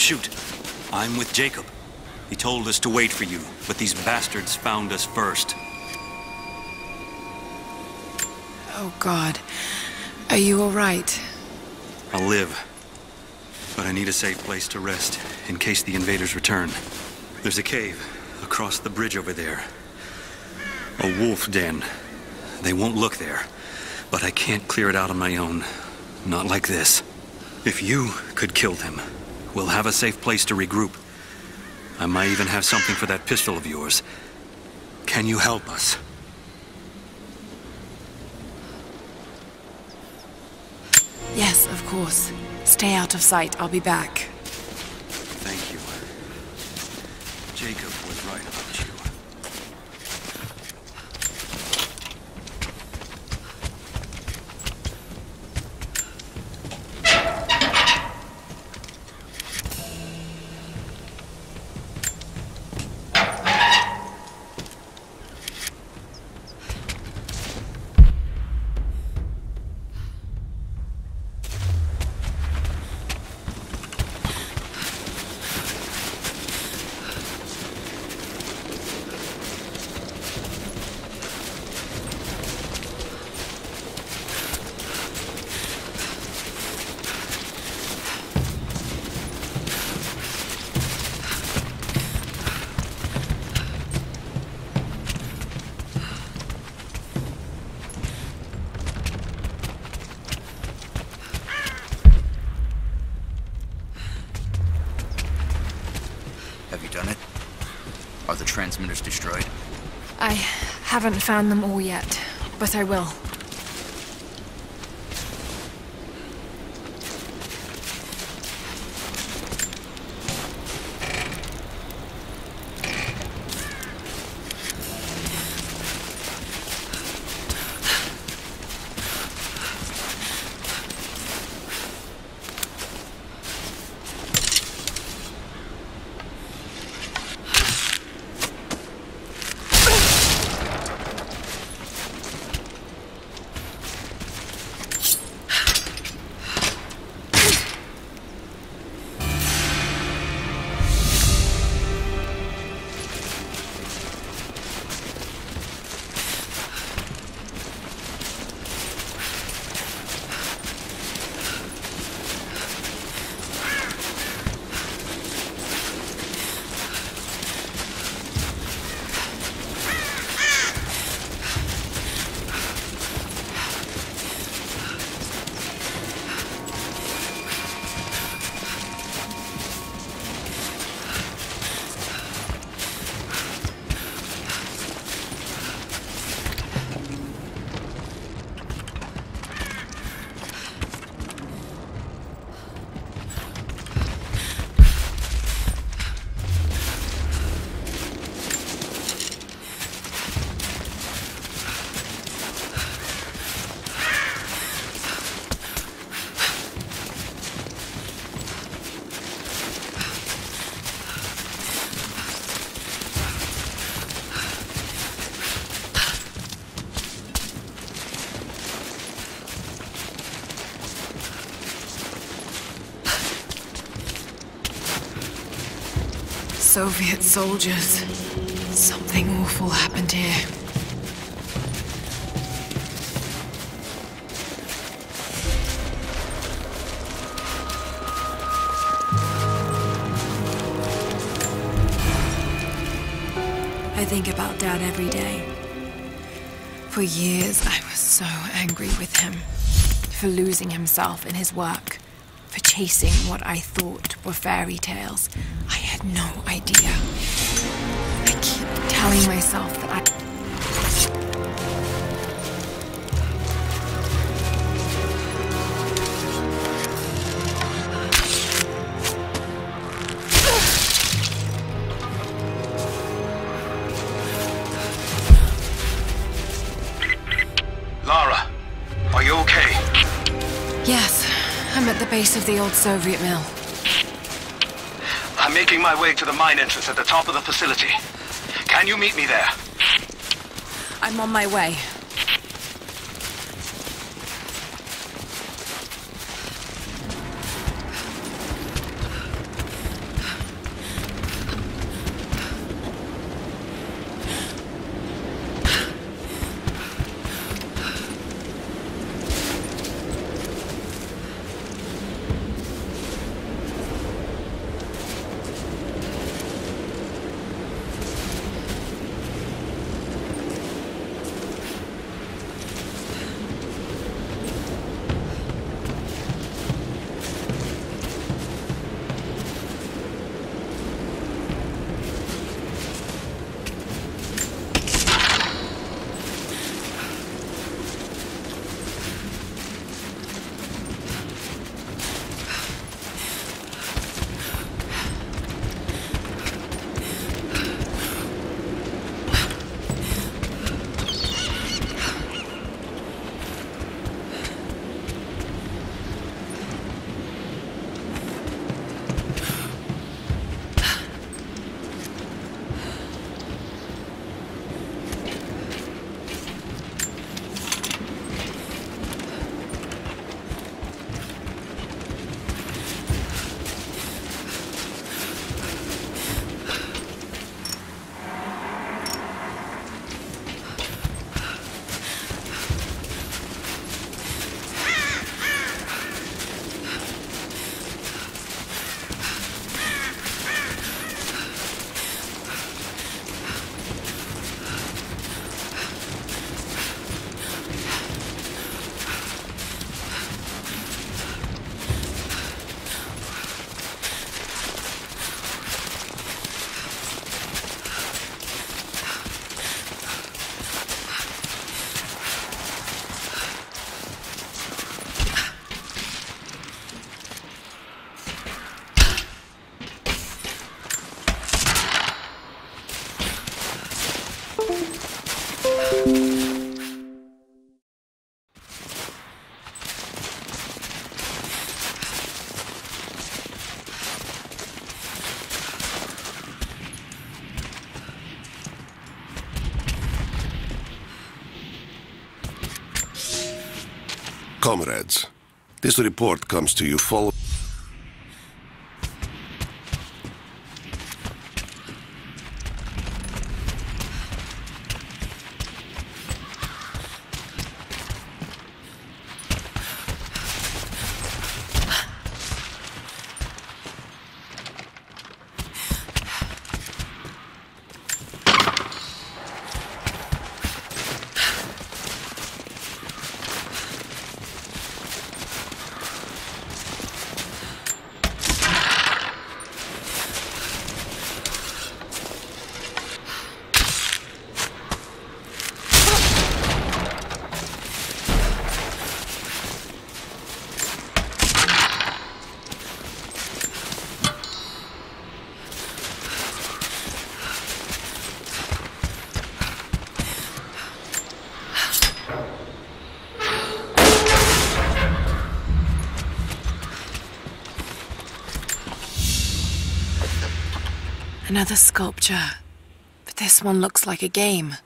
Shoot. I'm with Jacob. He told us to wait for you, but these bastards found us first. Oh, God. Are you all right? I'll live. But I need a safe place to rest, in case the invaders return. There's a cave across the bridge over there. A wolf den. They won't look there, but I can't clear it out on my own. Not like this. If you could kill them, we'll have a safe place to regroup. I might even have something for that pistol of yours. Can you help us? Yes, of course. Stay out of sight. I'll be back. Thank you. Jacob was right about you. Have you done it? Are the transmitters destroyed? I haven't found them all yet, but I will. Soviet soldiers. Something awful happened here. I think about Dad every day. For years, I was so angry with him. For losing himself in his work. For chasing what I thought were fairy tales. I had no idea. I keep telling myself that Lara, are you okay? Yes, I'm at the base of the old Soviet mill. I'm making my way to the mine entrance at the top of the facility. Can you meet me there? I'm on my way. Comrades, this report comes to you following. Another sculpture, but this one looks like a game.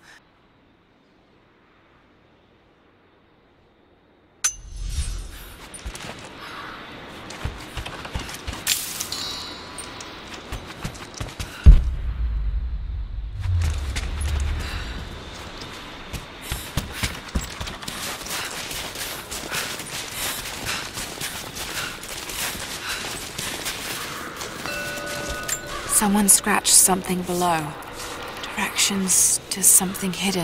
Someone scratched something below. Directions to something hidden.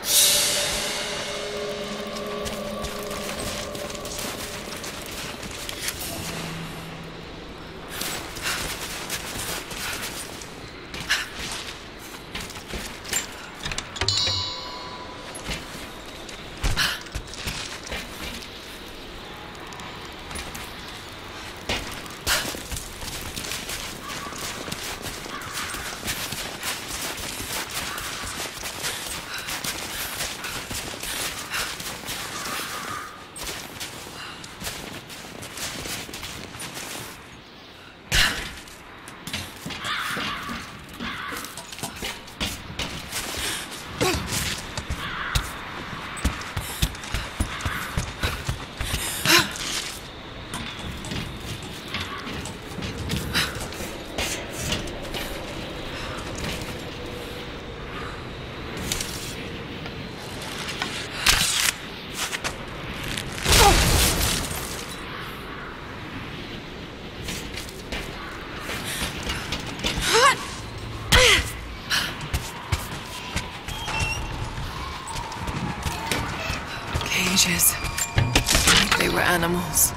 Cages. Like they were animals.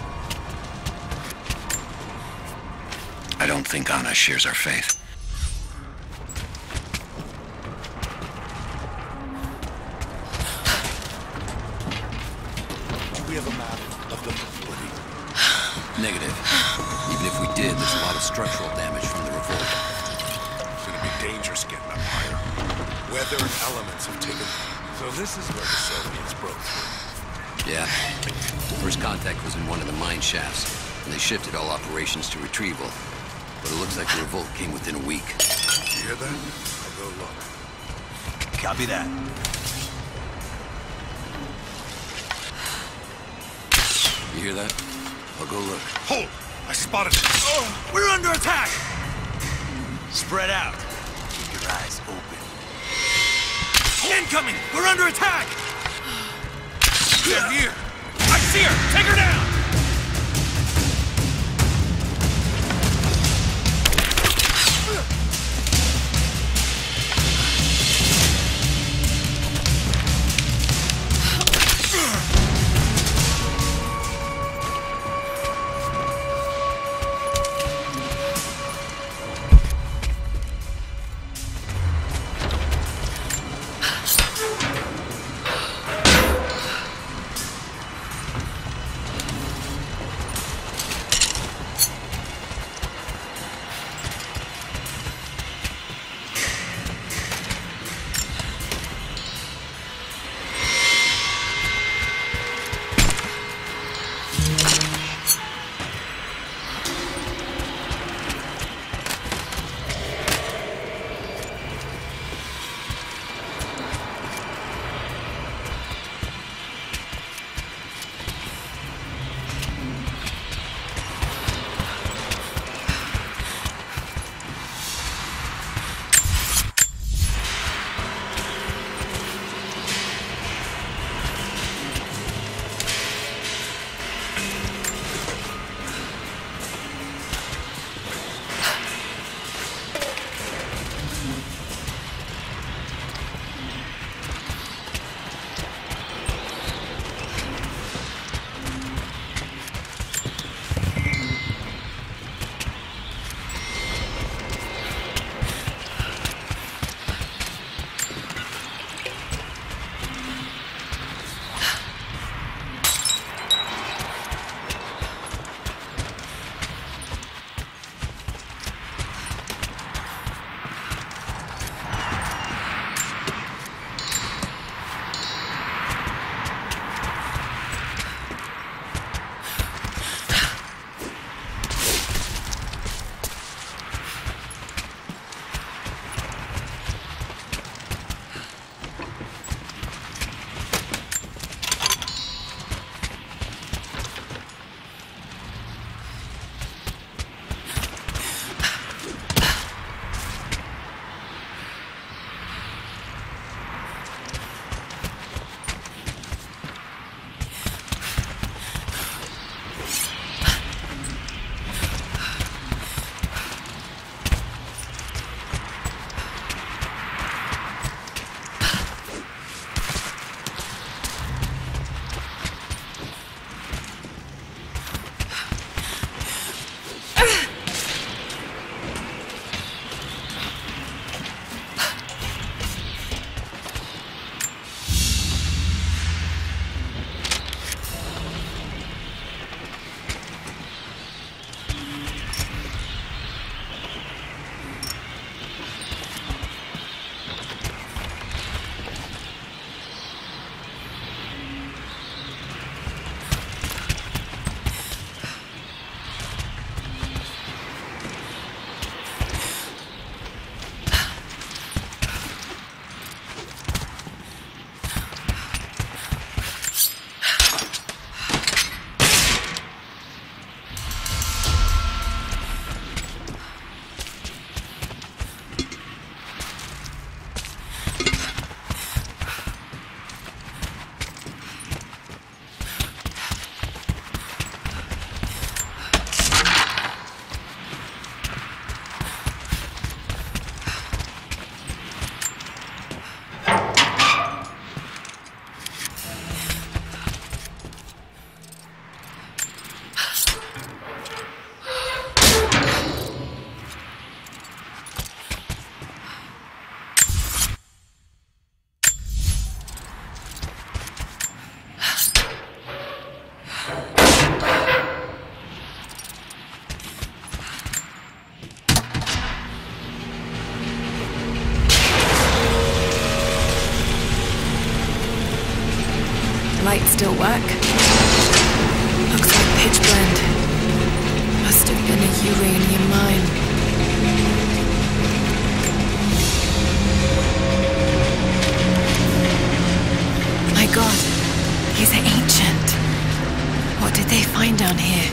I don't think Anna shares our faith. Do we have a map of the facility? Negative. Even if we did, there's a lot of structural damage from the revolt. It's gonna be dangerous getting up higher. Weather and elements have taken... So this is where the Soviets broke through. Yeah. First contact was in one of the mine shafts, and they shifted all operations to retrieval. But it looks like the revolt came within a week. You hear that? I'll go look. Copy that. You hear that? I'll go look. Hold! I spotted it! Oh, we're under attack! Spread out. Keep your eyes open. Incoming! We're under attack! They're here! I see her! Take her down! lights still work? Looks like pitch blende. Must have been a uranium mine. My God, he's ancient. What did they find down here?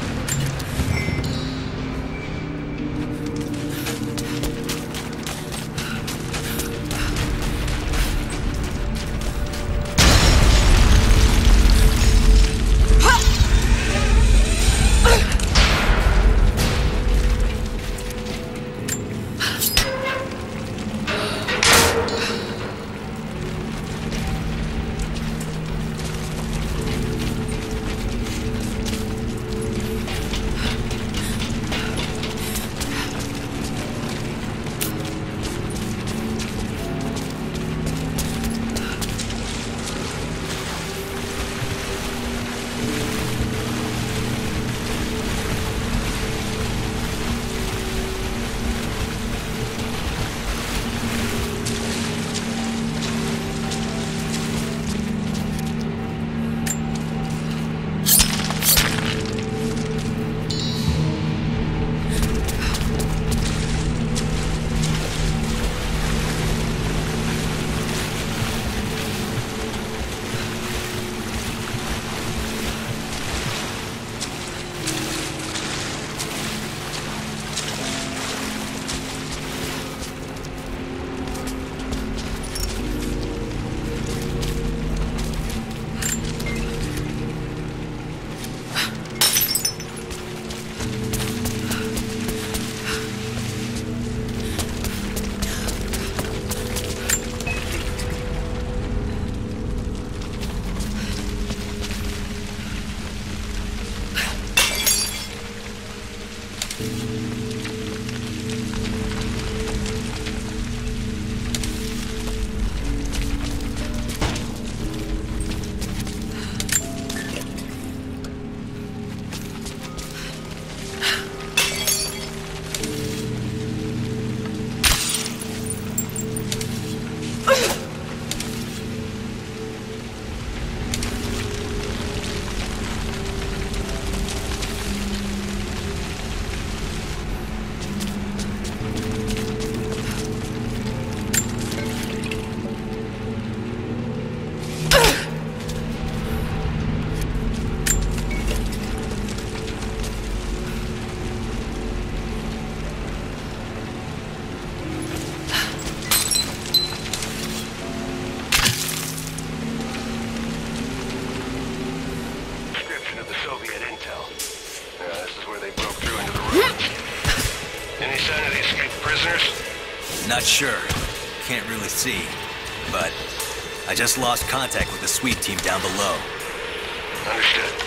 Not sure. Can't really see. But I just lost contact with the sweep team down below. Understood.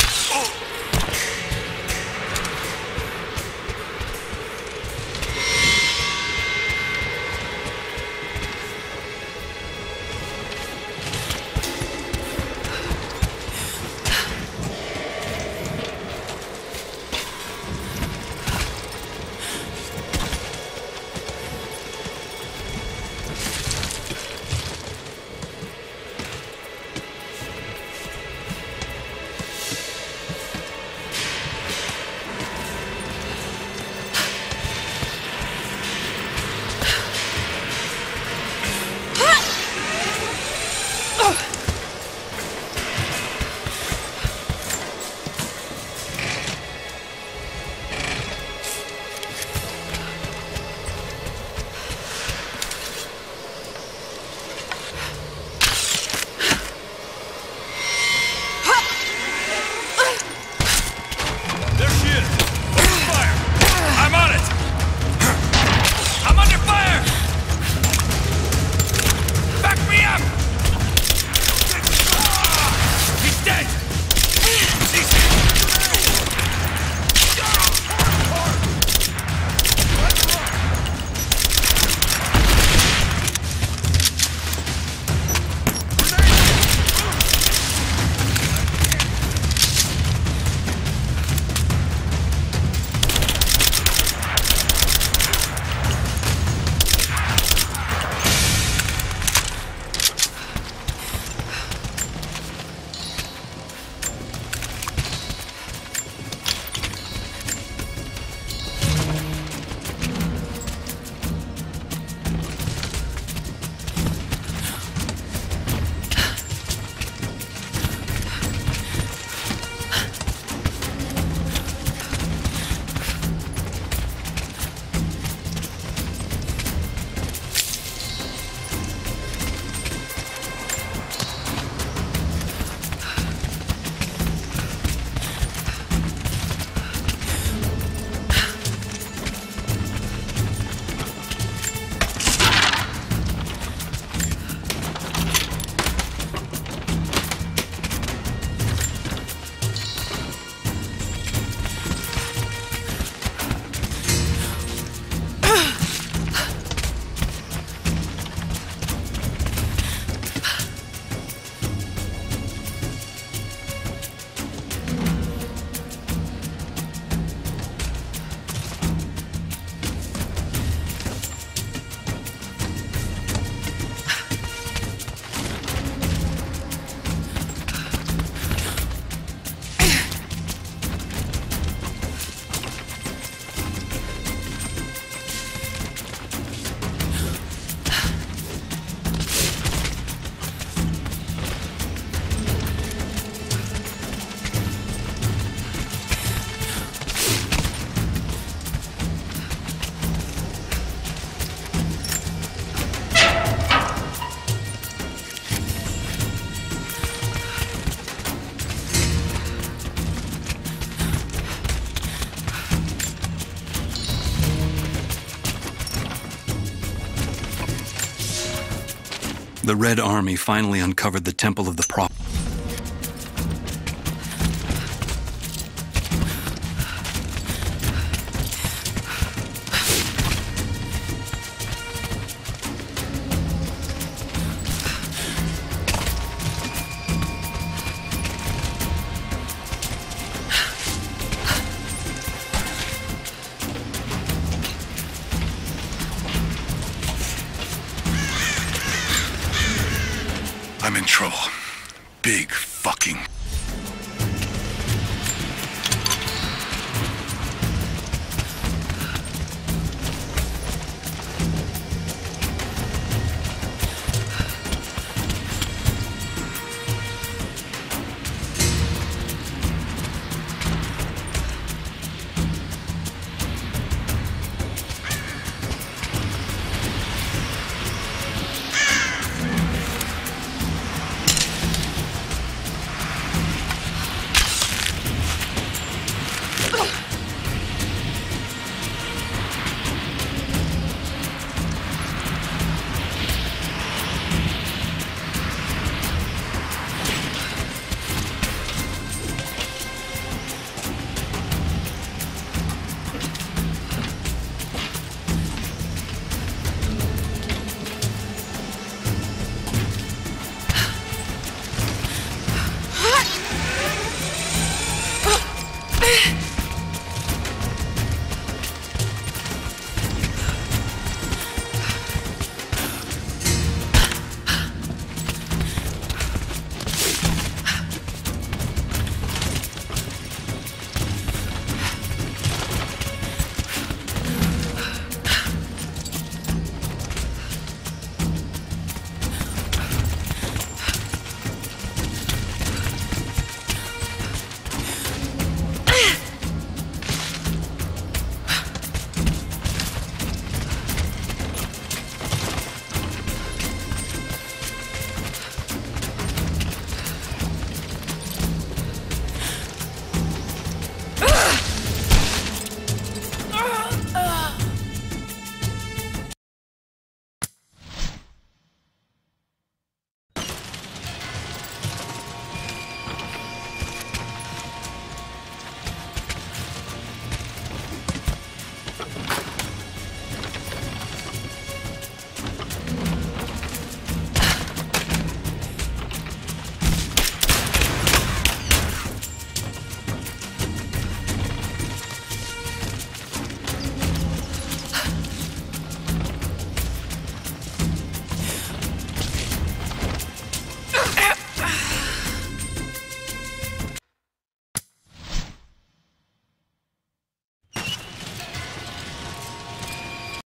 There she is! Open fire! I'm on it! I'm under fire! The Red Army finally uncovered the Temple of the Prophet. I'm in trouble. Big fucking...